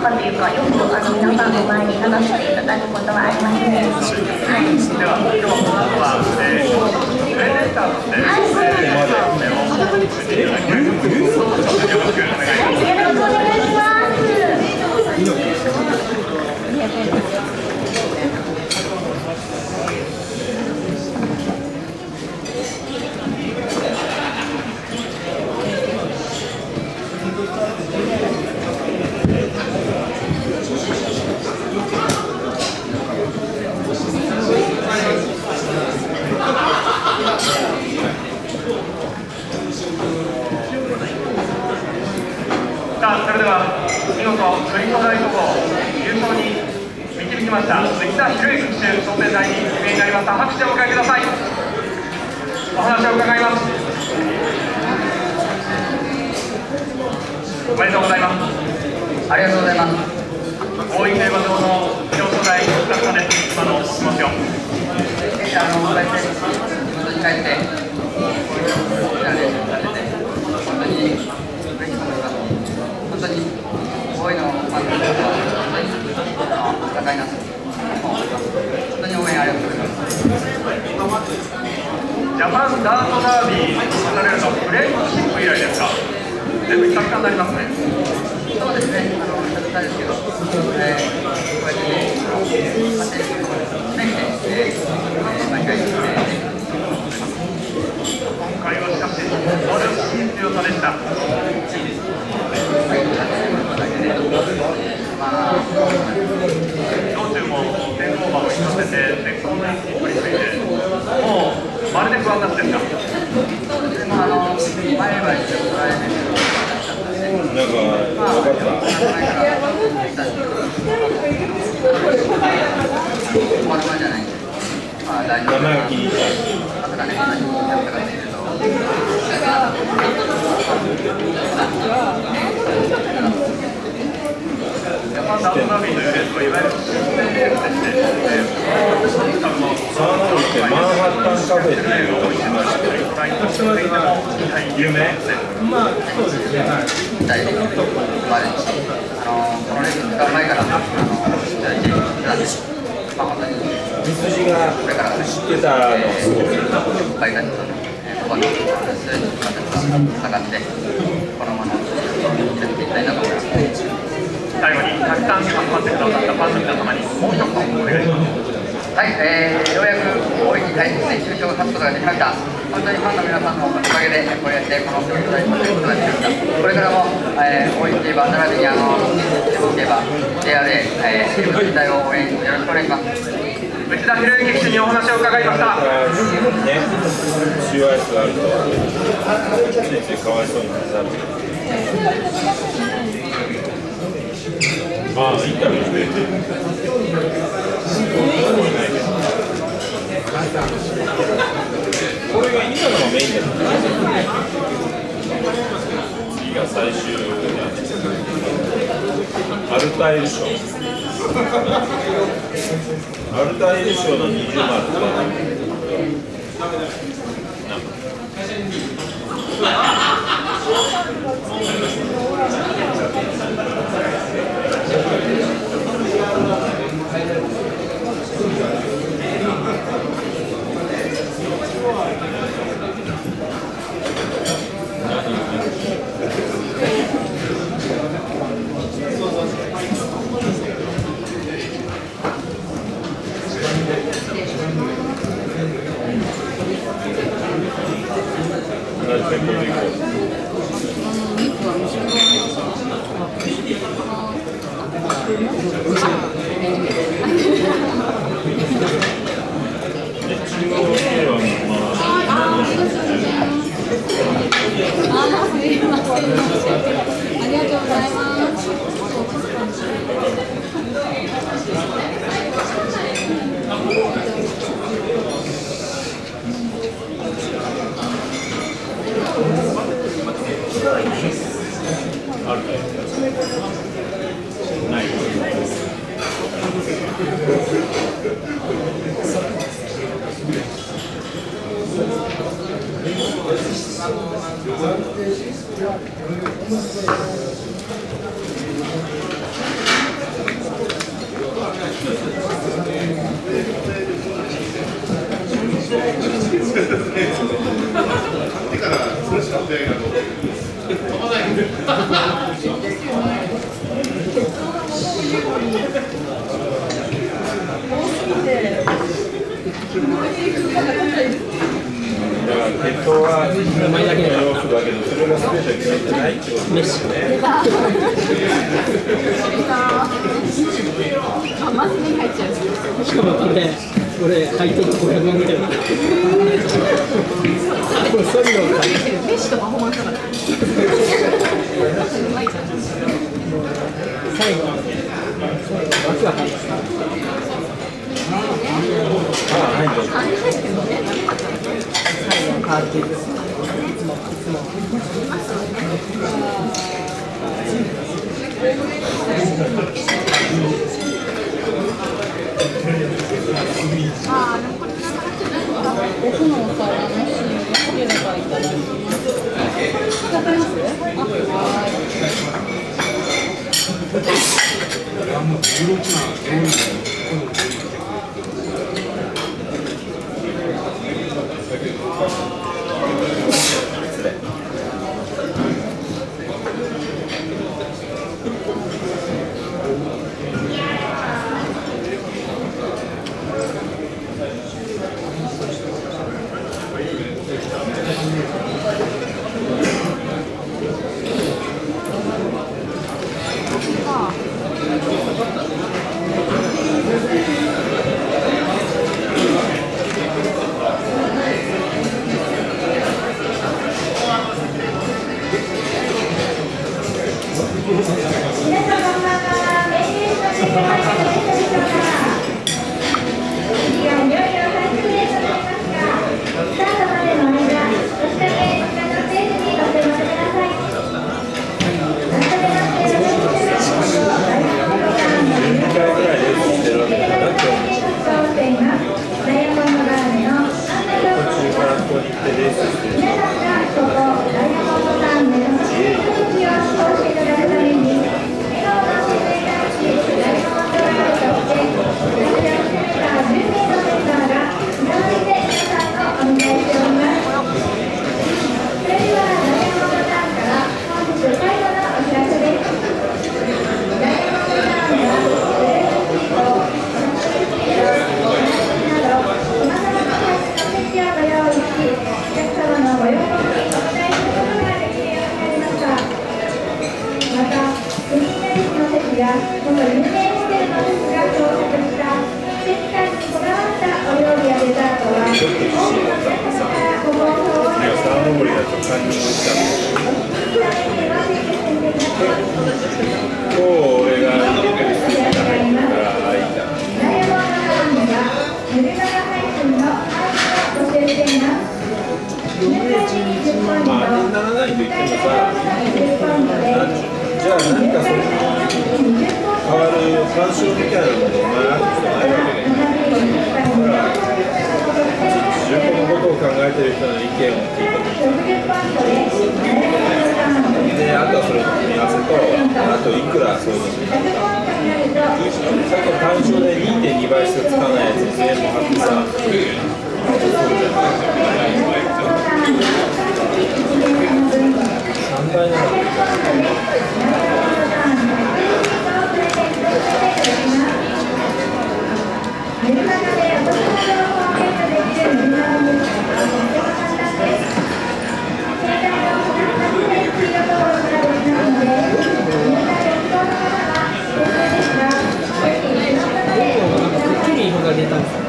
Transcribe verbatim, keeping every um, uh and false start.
かというか、よくあの皆さんの前に話していただくことはありますね。はい。 では、今日この後は、えー、プレゼンターとして、はい、そうです。えー、作っていただきたいと思います。よろしくお願いします。 はい、よろしくお願いします。 さあ、それでは見事クリコ大高校優勝に導きました関田博之騎手商店会に指名になりました。拍手をお迎えください。お話を伺います。おめでとうございます。 ありがとうございます。 大井競馬場の表彰台お疲れ様です。今のお気持ちを。 えあの、こうやって地元に帰って、こちらでさせて、本当に嬉しく思います。本当に大井のファンの方は、本当に高いなと思います。本当に応援ありがとうございます。 ジャパンダートダービーされるのプレートシップ以来ですか。全部比較になりますね。 そうですね、あの、久々ですけど、えー、こうやってね、あの、走ることをめて、えー、毎回、えー、 今回はしかし、素晴らしい強さでした。 まあ、 道中も天候馬を引かせて、絶好の位置に取り付いて、もうまるで不安なしですか。 そうですね、まあ、あの、前は一応、捉えてる。 なんか、分かった。 まるまじゃないんで、まあ、大丈夫。 名前が気に入った。 まさかね、同じにやったかっていうと、 ジャパンダートダービーというレースはいわゆる新鮮レースでして、 サーナロってマンハッタンカフェっていうのをしました。 有名？ まあ、そうですね。はい。 大体、までし、あの、このレースに使う前から、あの、大事になんです。まあ、本当に。 ミスジがこれから知ってたのすごい。 バイタリと、えー、ここの数字が下がって、このままやっていきたいなと思います。 最後にたくさん集まってくださったファンの皆様にもう一言お願いします。 はい、えー、ようやく大井に帰って優勝を勝つことができました。本当にファンの皆さんのおかげでこうやってこの表彰台に立つことができました。これからも、えー、大井競馬並びにあの中国競馬 ジェイアールエー、えー、チームの時代を応援よろしくお願いします。 内田博之騎手にお話を伺いました。 ね、シューアイスがあるとついついかわいそうになる。まあ、インタビューしてこれが今のがメインだよね。次が最終アルタイル賞アルタイル賞のにじゅうマルって鉄塔は名前だけの要素だけど、それが全て決めてないってことですよね。 あ、マスに入っちゃう。しかもこれ、これ入ってるごひゃくえんぐらい。これそういうのがメッシとパフォーマンスだから。最後、脇が入った。あ、はい。変わっていく。いつもいつも。ああ、でもこれなんか奥のお皿のシーンをつければいただきます。わかります？あ、もうじゅうろくな。出たんですか？